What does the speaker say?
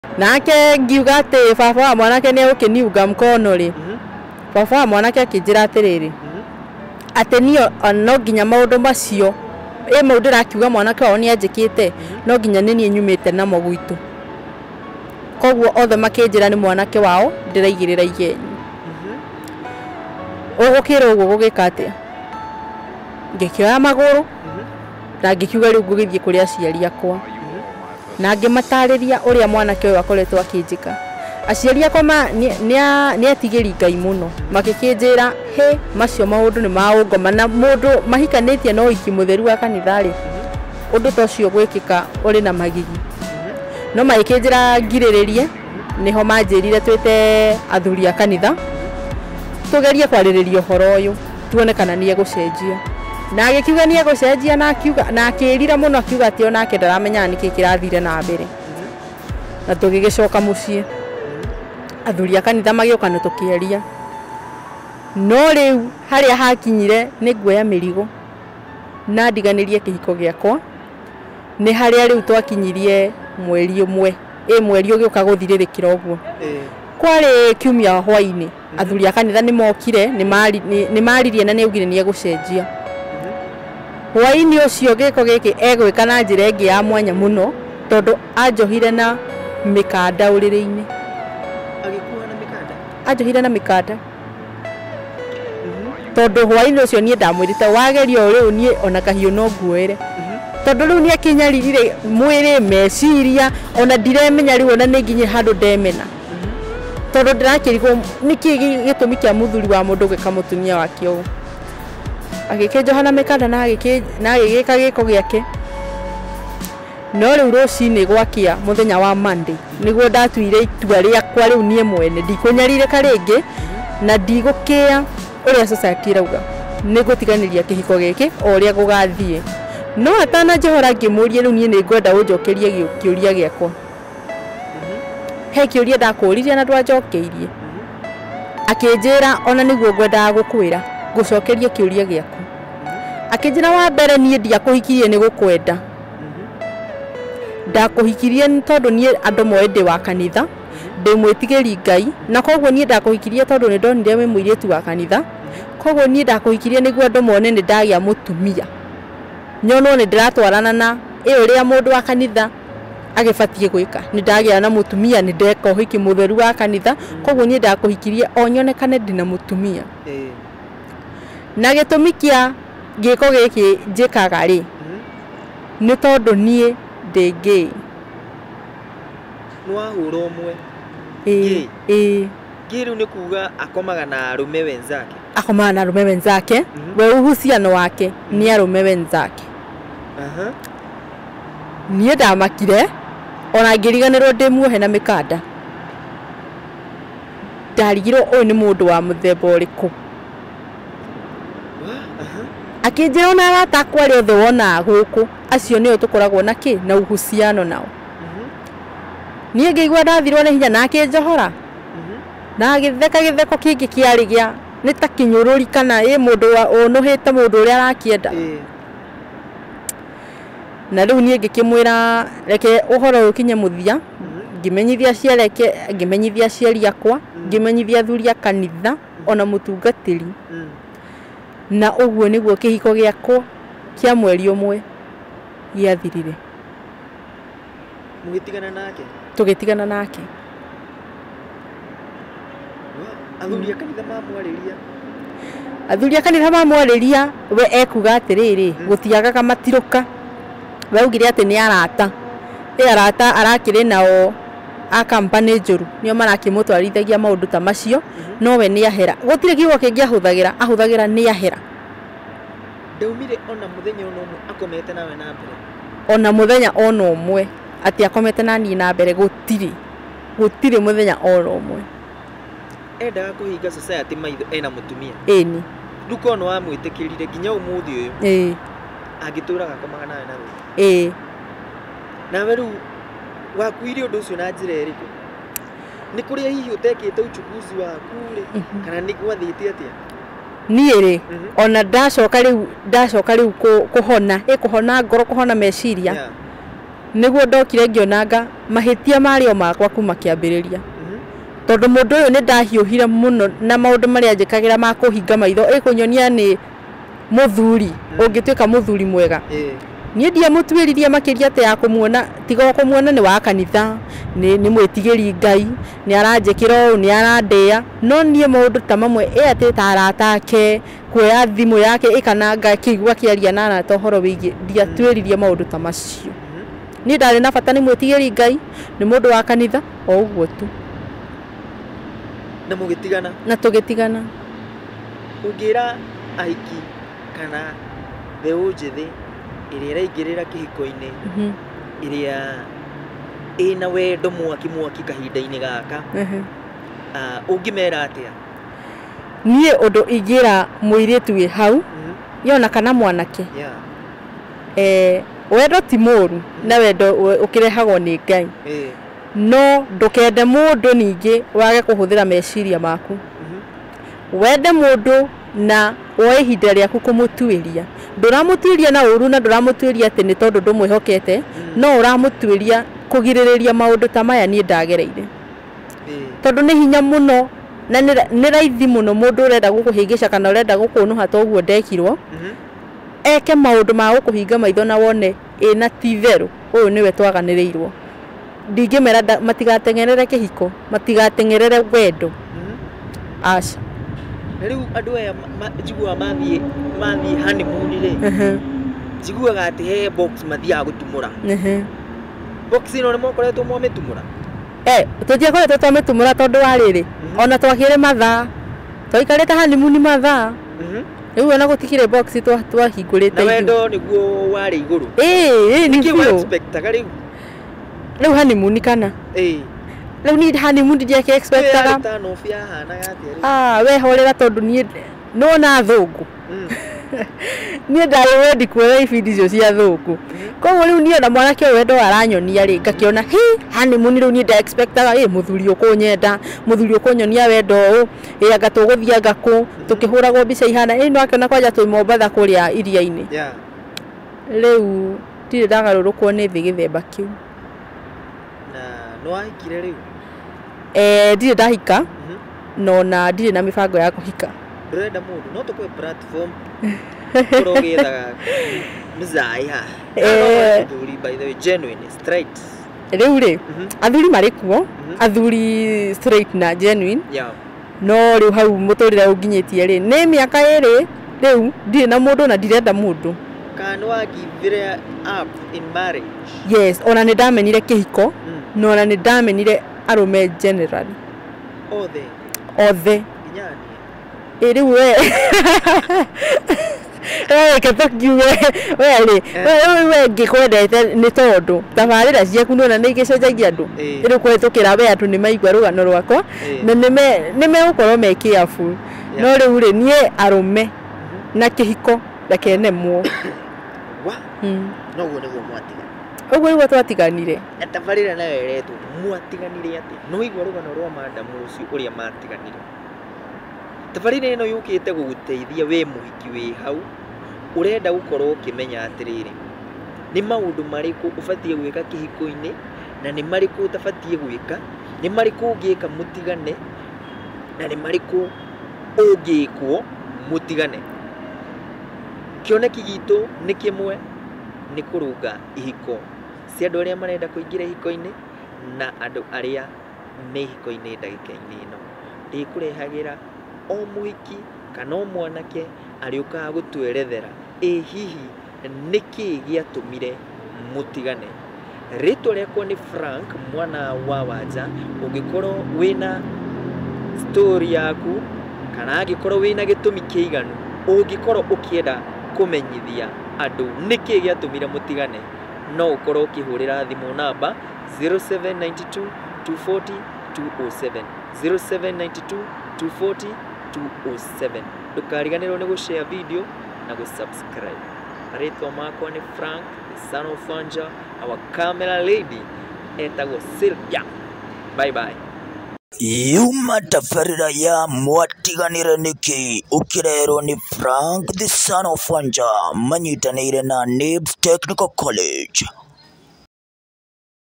nake ngiuga ati baba wa mwanake ni ukiniuga mkono ri baba wa mwanake akinjira atiriri ati ni no nginya maundu macio maundu rakiuga mwanake wao ni anjikite no nginya ni nyumite namo gwitu koguo othe makinjira ni mwanake wao ndiraigirira igenyi ugukira uguo gugika atia ngikioya maguru na ngikiuga riu ngugithie kuri aciari akwa na ngimatariria uria mwanake uyu akoretwo akinjika aciari akwa ni atigiri Ngai muno makikinjira he macio maundu ni maungoma na mundu mahikanitie no iki mutheru wa kanithari undu tocio gwikika uri na magigi no maikinjira ngiriririe niho manjirire twite athuri a kanitha tugerie kwaririria uhoro uyu tuone kana ni egucenjia na agikiuga ni egucenjia na akiuga na akirira muno akiuga ati onake ndaramenya niki kirathire na mbere na tugigicoka mucii athuri a kanitha magioka na tukieria no riu haria hakinyire ni nguoya mirigo na ndiganirie kihiko giakwa ni haria riu twakinyirie mweri umwe mweri ugiuka guthirikira uguo kwari kiumia hwaini athuri a kanitha ni mokire ni maririe na ni ugire ni egucenjia hwaini ucio giko giki egwika na njira ingi ya mwanya muno tondu anjohire na mikanda uriri-ini anjohire na mikanda tondu hwaini ucio ni ndamwirite wagerio riu ni ona kahiu no nguoere tondu riu ni akinyarire mwiri meciria ona ndiremenya riu ona ni nginye handu ndemena tondu ndirakirigwo niki gitumi kia muthuri wa mundu gwika mutumia wake ugu agikinjohana mikanda na agigika giko giake no riu rucini gwakia muthenya wa Monday niguo ndatuire itua riakwa riu nie mwene ndikunyaririka ringi na ndigukia uria society irauga nigutiganiria kihiko giki uria gugathie no atana johora ngimurie riu nie ningwenda unjokerie kiuria giakwa he kiuria ndakuririe na ndwanjokeirie akinjira ona niguo ngwenda gukwira ngucokerie kiuria giaku akinjira wa mbere nie ndiakuhikirie ni gukwenda ndakuhikirie tondu nie andu moende wa kanitha ndimwitigiri Ngai na koguo nie ndakuhikirie tondu ni ndonire we muiritu wa kanitha koguo nie ndakuhikirie niguo andu mone ni ndagia mutumia nyono ni ndiratwarana na uria mundu wa kanitha agibatie gwika ni ndagia na mutumia ni ndeka uhiki mutheru wa kanitha koguo nie ndakuhikirie onyonekane ndina mutumia na gitumi kia giko giki njikaga ri ni tondu nie ndingi no ahura umwe ngiru ni kuga akomaga na arume wenzake akomaga na arume wenzake we uhusiano wake ni arume wenzake nie ndamakire ona ngiriganirwo ndimuohe na mikanda ndarigirwo uyu ni mundu wa muthemba uriku akinjira ona aratakwa ri othe wona guku acio nio tukoragwo na ki na uhusiano nao nie ngigwa ndathirwo ni hinya na akinjohora na agitheka githeko kingi kiari gia ni ta kinyururi kana mundu unuhite mundu uria arakienda na riu nie ngikimwira reke uhoro ukinye muthia ngimenyithia ciareke ngimenyithia ciari akwa ngimenyithia athuri a kanitha ona mutungatiri na uguo niguo kihiko giakwa kia mweri umwe giathirire tugitigana nake athuri a kanitha mamwariria we ekuga atiriri gutiagaga matiruka baugire ati ni arata arata arakire nao a company njuru nio marakimutwarithagia maundu ta macio no we ni ahera gutire kiugo kingi ahuthagira ni ahera ndaumire ona muthenya ono umwe akomete nawe na mbere ona muthenya ono umwe ati akomete nani na mbere gutire muthenya ono umwe endaga kuhinga society maitho ena mutumia eni nduko no amwitikirire nginya umuthi uyu agituraga komaga nawe na ruo nawe riu wakuire undu ucio na njira iriku ni kuria hihi utekite uchukuzi waku ri kana ni gwathite atia nie ri ona ndacoka riu kuhona kuhona ngoro kuhona meciria niguo ndokire ngionanga mahitia mario makwa kuma kiambiriria tondu mundu uyu ni ndahiuhire muno na maundu maria njikagira ma kuhinga maitho ikunyonia ni muthuri ungituika muthuri mwega nie ndia mutwiririe makiria te ya kumuona tiga kumuona ni wa kanitha ni mwitigiri Ngai ni aranjikira ni arandia no nie maundu ta mamwe ate taratake kuoya thimu yake ikananga kigwa kiaria nana tohoro wigi ndia twiririe maundu ta macio ni ndari na bata ni mwitigiri Ngai ni mundu wa kanitha o uguo tu na mugitigana na tugitigana ungira aiki kana theu njithi iria iraingirira kihiko-ini iria ina wendo mwaki kahinda-ini gaka ungimera atia nie undu ingira muiritu wi hau yona kana mwanake wendo ti moru na wendo ukirehagwo ni Ngai no ndukende mundu ningi wage kuhuthira meciria maku wende mundu na woe ihinda riaku kumutuiria nduramutuiria na uru na nduramutuiria ati ni tondu ndumwihokete no uramutuiria kugiririria maundu ta maya ni ndagereire tondu ni hinya muno na ni raithi muno mundu urenda gukuhingisha kana urenda gukunuha toguo ndekirwo eke maundu ma gukuhinga maitho na wone ina titheru uyu niwe twaganirirwo ndingimera matigatengerere kihiko matigatengerere wendo aca riu andu aya njigua mathie honeymoon ri njiguaga ati he box mathia gutumura box ino ni mokoretwo mwametumura tujia koretwo twametumura tondu wa riri ona twakire mathaa twaikarite honeymoon mathaa riu ona gutikire box twahingurite na wendo niguo wari iguru niguo expectaga riu honeymoon kana riu ni honeymoon ndiake expectaga we horera tondu ni nona thungu ni ndari wendi kuoya ibindi icio cia thungu koguo riu ni ona mwanake wendo aranyonia ri ngakiona honeymoon riu ni nda expectaga muthuri ukunyenda muthuri ukunyonia wendo uu anga tuguthia ngaku tukihuragwo mbica ihana no akiona kwanja twi Mombatha kuria iria-ini riu ndire ndagarurukwo ni thi githemba kiu na no ahikire riu ndire ndahika no na ndire na mibango ya kuhika ndurenda mundu no tukwe platform kurogithaga mzai ha athuri by the way genuine straight riu ri athuri marikuo athuri straight na genuine no riu hau muturire unginyitie ri ni miaka iri riu ndire na mundu na ndirenda mundu kana wagivire up in marriage yes ona ni ndamenire kihiko no ona ni ndamenire arume generally othe riu we ketokiuge we ngikwendete ni tondu tabarira ciaku nona ni igicenjagia andu riu kwetukira we andu ni maigua rugano rwakwa na ni megukorwo me careful no riu ri nie arume na kihiko ndakenemwo no guo niguo mwatiga uguo niguo twatiganire tabarira nayo iretwo mwatiganire ati no igua rugano rwa madamu ucio uria matiganire tabarira ino yukite guguteithia we muhiki wi hau urenda gukorwo ukimenya atiriri ni maundu mariku ubatie gwika kihiko-ini na ni mariku utabatie gwika ni mariku ungiika mutigane na ni mariku ungikwo mutigane kioneki gitu ni kimwe ni kurunga ihiko cia andu aria marenda kuingira ihiko-ini na andu aria me ihiko-ini ndagika-ini ino ndikurehagira o muhiki kana o mwanake ariukaga gutwerethera hihi niki giatumire mutigane ritwa riakwa ni Frank mwana wa Wanja ungikorwo wina story yaku kana angikorwo wina gitumi kiiganu ungikorwo ukienda kumenyithia andu niki giatumire mutigane no ukorwo ukihurira thimu namba 0792 240 207 0792 240 207 ndukariganirwo ni gushare video na gusubscribe ritwa makwa ni Frank the son of Wanja our camera lady etagwo Sylvia bye bye yuma tabarira ya mwatiganire niki ukirerwo ni Frank the son of Wanja manyitanire na Nibs Technical College